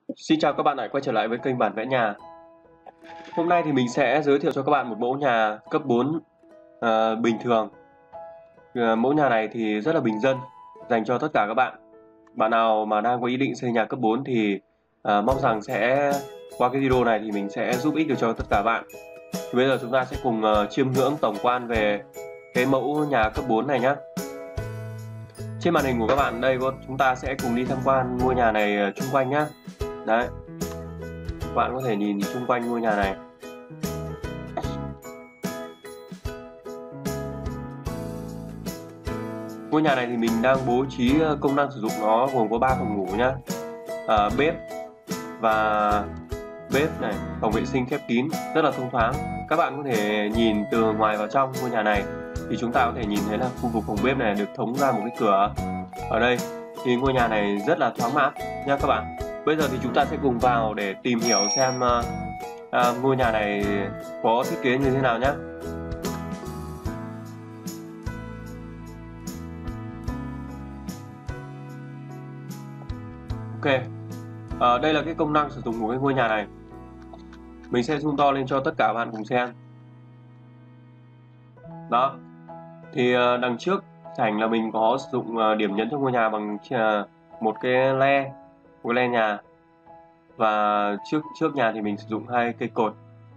Xin chào các bạn lại quay trở lại với kênh Bản Vẽ Nhà. Hôm nay thì mình sẽ giới thiệu cho các bạn một mẫu nhà cấp 4 bình thường. Mẫu nhà này thì rất là bình dân, dành cho tất cả các bạn. Bạn nào mà đang có ý định xây nhà cấp 4 thì mong rằng sẽ qua cái video này thì mình sẽ giúp ích được cho tất cả bạn. Thì bây giờ chúng ta sẽ cùng chiêm ngưỡng tổng quan về cái mẫu nhà cấp 4 này nhé. Trên màn hình của các bạn đây chúng ta sẽ cùng đi tham quan ngôi nhà này chung quanh nhé. Đấy. Các bạn có thể nhìn xung quanh ngôi nhà này. Ngôi nhà này thì mình đang bố trí công năng sử dụng nó gồm có 3 phòng ngủ nhá. Bếp và bếp này, phòng vệ sinh khép kín rất là thông thoáng. Các bạn có thể nhìn từ ngoài vào trong ngôi nhà này thì chúng ta có thể nhìn thấy là khu vực phòng bếp này được thống ra một cái cửa ở đây. Thì ngôi nhà này rất là thoáng mát nha các bạn. Bây giờ thì chúng ta sẽ cùng vào để tìm hiểu xem ngôi nhà này có thiết kế như thế nào nhé. Ok, đây là cái công năng sử dụng của cái ngôi nhà này. Mình sẽ zoom to lên cho tất cả bạn cùng xem. Đó, thì đằng trước sảnh là mình có sử dụng điểm nhấn cho ngôi nhà bằng một cái le nhà. Và trước nhà thì mình sử dụng 2 cây cột.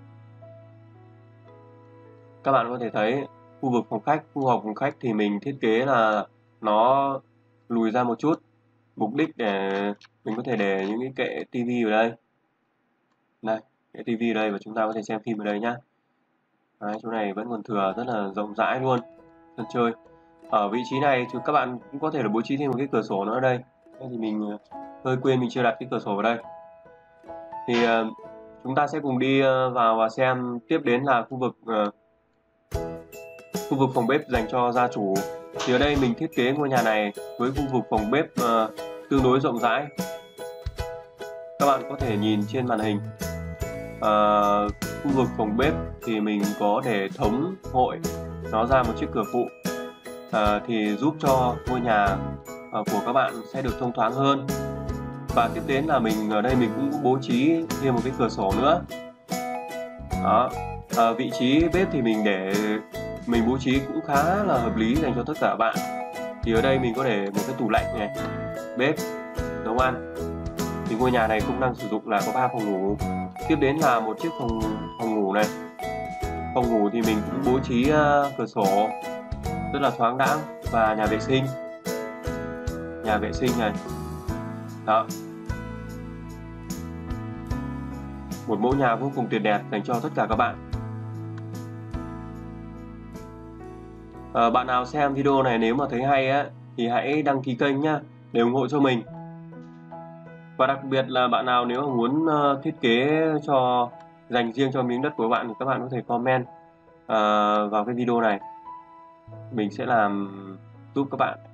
Các bạn có thể thấy khu vực phòng khách, khu học phòng khách thì mình thiết kế là nó lùi ra một chút. Mục đích để mình có thể để những cái kệ tivi ở đây. Đây, kệ tivi ở đây và chúng ta có thể xem phim ở đây nhá. Đấy, chỗ này vẫn còn thừa rất là rộng rãi luôn, sân chơi. Ở vị trí này thì các bạn cũng có thể là bố trí thêm một cái cửa sổ nữa ở đây. Thế thì mình hơi quên mình chưa đặt cái cửa sổ ở đây. Thì chúng ta sẽ cùng đi vào và xem tiếp đến là khu vực phòng bếp dành cho gia chủ. Thì ở đây mình thiết kế ngôi nhà này với khu vực phòng bếp tương đối rộng rãi. Các bạn có thể nhìn trên màn hình. Khu vực phòng bếp thì mình có để thống hội nó ra một chiếc cửa phụ thì giúp cho ngôi nhà của các bạn sẽ được thông thoáng hơn. Và tiếp đến là mình ở đây mình cũng bố trí thêm một cái cửa sổ nữa. Đó. Vị trí bếp thì mình bố trí cũng khá là hợp lý dành cho tất cả các bạn. Thì ở đây mình có để một cái tủ lạnh này, bếp, nấu ăn. Thì ngôi nhà này công năng sử dụng là có 3 phòng ngủ. Tiếp đến là một chiếc phòng ngủ này. Phòng ngủ thì mình cũng bố trí cửa sổ rất là thoáng đãng và nhà vệ sinh này. Đó. Một mẫu nhà vô cùng tuyệt đẹp dành cho tất cả các bạn. Bạn nào xem video này nếu mà thấy hay á thì hãy đăng ký kênh nhá để ủng hộ cho mình. Và đặc biệt là bạn nào nếu mà muốn thiết kế dành riêng cho miếng đất của bạn thì các bạn có thể comment vào cái video này. Mình sẽ làm giúp các bạn.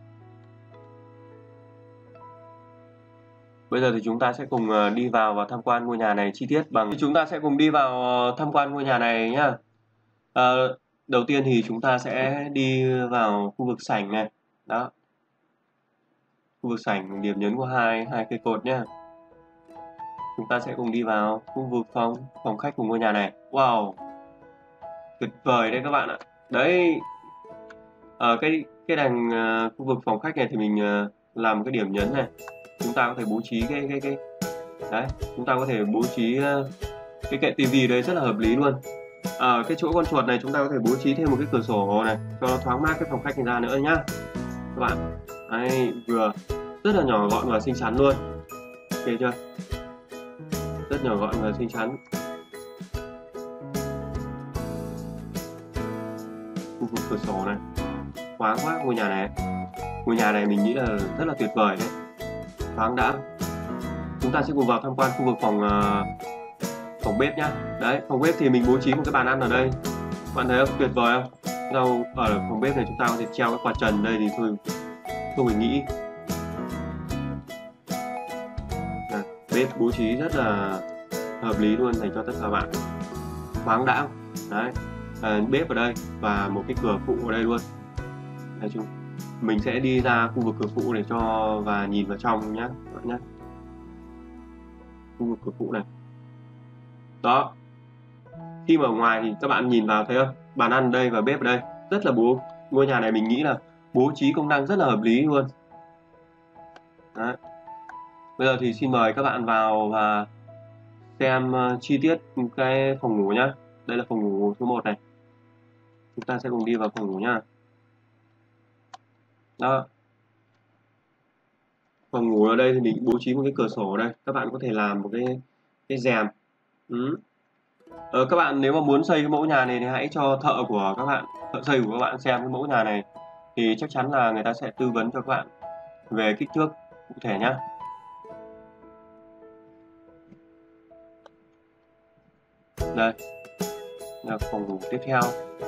Bây giờ thì chúng ta sẽ cùng đi vào và tham quan ngôi nhà này chi tiết chúng ta sẽ cùng đi vào tham quan ngôi nhà này nhá. Đầu tiên thì chúng ta sẽ đi vào khu vực sảnh này. Đó. Khu vực sảnh điểm nhấn của hai cây cột nhá. Chúng ta sẽ cùng đi vào khu vực phòng khách của ngôi nhà này. Wow, tuyệt vời đấy các bạn ạ. Đấy, ở cái đằng khu vực phòng khách này thì mình làm một cái điểm nhấn này. Chúng ta có thể bố trí cái đấy, chúng ta có thể bố trí cái kệ tivi đấy rất là hợp lý luôn. Ở cái chỗ con chuột này chúng ta có thể bố trí thêm một cái cửa sổ này cho nó thoáng mát cái phòng khách này ra nữa nhá các bạn. Đấy, vừa rất là nhỏ gọn và xinh xắn luôn. Ok chưa? Rất nhỏ gọn và xinh xắn. Khu vực cửa sổ này thoáng quá. Ngôi nhà này mình nghĩ là rất là tuyệt vời đấy, thoáng đãng. Chúng ta sẽ cùng vào tham quan khu vực phòng bếp nhá. Đấy, phòng bếp thì mình bố trí một cái bàn ăn ở đây. Bạn thấy không? Tuyệt vời không? Đâu ở phòng bếp này chúng ta có thể treo cái quạt trần đây thì thôi không phải nghĩ. Bếp bố trí rất là hợp lý luôn dành cho tất cả bạn, thoáng đãng. Đấy, bếp ở đây và một cái cửa phụ ở đây luôn. Đấy, mình sẽ đi ra khu vực cửa phụ để và nhìn vào trong nhé. khu vực cửa phụ này. Đó, khi mà ở ngoài thì các bạn nhìn vào thấy không, bàn ăn đây và bếp ở đây, rất là ngôi nhà này mình nghĩ là bố trí công năng rất là hợp lý luôn. Đấy. Bây giờ thì xin mời các bạn vào và xem chi tiết cái phòng ngủ nhá. Đây là phòng ngủ số 1 này. Chúng ta sẽ cùng đi vào phòng ngủ nhá. Đó. Phòng ngủ ở đây thì mình bố trí một cái cửa sổ ở đây. Các bạn có thể làm một cái rèm. Các bạn nếu mà muốn xây cái mẫu nhà này thì hãy cho thợ xây của các bạn xem cái mẫu nhà này, thì chắc chắn là người ta sẽ tư vấn cho các bạn về kích thước cụ thể nhá. Đây là phòng ngủ tiếp theo.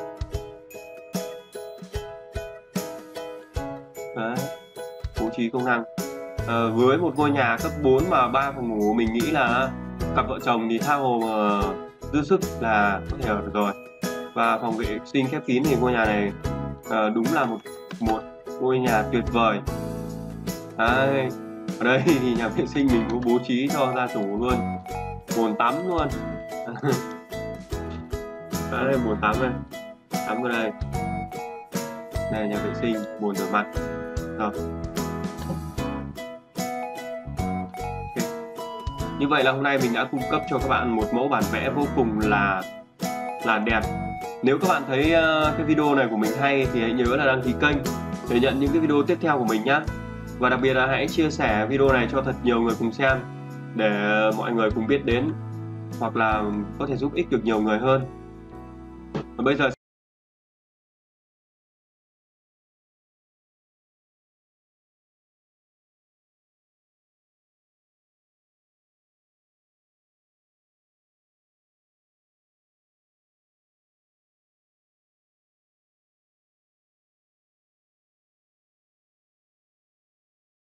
Đấy, bố trí công năng. Với một ngôi nhà cấp 4 mà 3 phòng ngủ, mình nghĩ là cặp vợ chồng thì tha hồ dư sức là có thể ở được rồi. Và phòng vệ sinh khép kín thì ngôi nhà này đúng là một ngôi nhà tuyệt vời. Đấy, ở đây thì nhà vệ sinh mình cũng bố trí cho gia chủ luôn, bồn tắm luôn. Đây bồn tắm này, tắm ở đây. Đây nhà vệ sinh, bồn rửa mặt. Rồi. Như vậy là hôm nay mình đã cung cấp cho các bạn một mẫu bản vẽ vô cùng là đẹp. Nếu các bạn thấy cái video này của mình hay thì hãy nhớ là đăng ký kênh để nhận những cái video tiếp theo của mình nhé. Và đặc biệt là hãy chia sẻ video này cho thật nhiều người cùng xem để mọi người cùng biết đến, hoặc là có thể giúp ích được nhiều người hơn. Và bây giờ